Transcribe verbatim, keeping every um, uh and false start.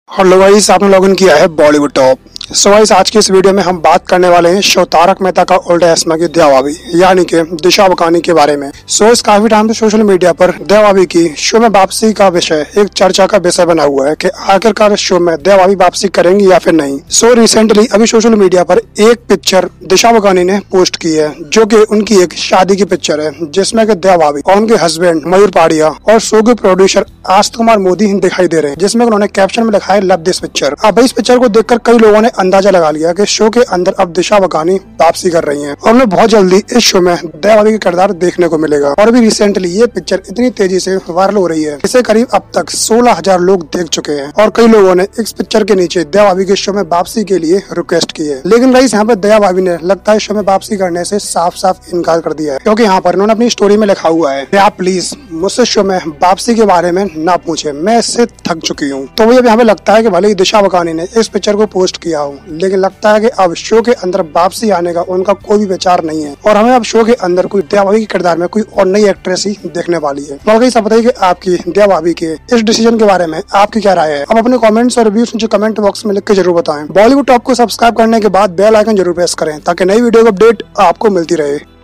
Hello guys, आपने login किया है बॉलीवुड टॉप। सो गाइस, आज की इस वीडियो में हम बात करने वाले हैं शो तारक मेहता का उल्टा चश्मा की दया भाभी यानी कि दिशा बकानी के बारे में। सो इस काफी टाइम से सोशल मीडिया पर दया भाभी की शो में वापसी का विषय एक चर्चा का विषय बना हुआ है कि आखिरकार इस शो में दया भाभी वापसी करेंगी या फिर नहीं। सो रिसेंटली अभी सोशल मीडिया पर एक पिक्चर दिशा बकानी ने पोस्ट की है जो की उनकी एक शादी की पिक्चर है, जिसमें की दया भाभी और उनके हस्बैंड मयूर पाड़िया और शो के प्रोड्यूसर आस्थ कुमार मोदी दिखाई दे रहे हैं, जिसमें उन्होंने कैप्शन में लिखा है लव दिस पिक्चर। अब इस पिक्चर को देखकर कई लोगों ने अंदाजा लगा लिया कि शो के अंदर अब दिशा बकानी वापसी कर रही हैं और उन्हें बहुत जल्दी इस शो में दया भाभी का किरदार देखने को मिलेगा। और अभी रिसेंटली ये पिक्चर इतनी तेजी से वायरल हो रही है, इसे करीब अब तक सोलह हजार लोग देख चुके हैं और कई लोगों ने इस पिक्चर के नीचे दया भाभी के शो में वापसी के लिए रिक्वेस्ट की है। लेकिन गाइस, यहाँ पे दया भाभी ने लगता है शो में वापसी करने से साफ साफ इनकार कर दिया है, क्योंकि यहाँ पर उन्होंने अपनी स्टोरी में लिखा हुआ है कि आप प्लीज मुझसे शो में वापसी के बारे में ना पूछे, मैं इससे थक चुकी हूँ। तो मुझे यहाँ पे लगता है कि भले ही दिशा बकानी ने इस पिक्चर को पोस्ट किया हो, लेकिन लगता है कि अब शो के अंदर वापसी आने का उनका कोई भी विचार नहीं है और हमें अब शो के अंदर कोई दया भाभी के किरदार में कोई और नई एक्ट्रेस ही देखने वाली है। तो गाइस, बताइए कि आपकी दया भाभी के इस डिसीजन के बारे में आपकी क्या राय है। अब अपने कमेंट्स और रिव्यूज नीचे कमेंट बॉक्स में लिख के जरूर बताएं। बॉलीवुड टॉप को सब्सक्राइब करने के बाद बेल आइकन जरूर प्रेस करें ताकि नई वीडियो की अपडेट आपको मिलती रहे।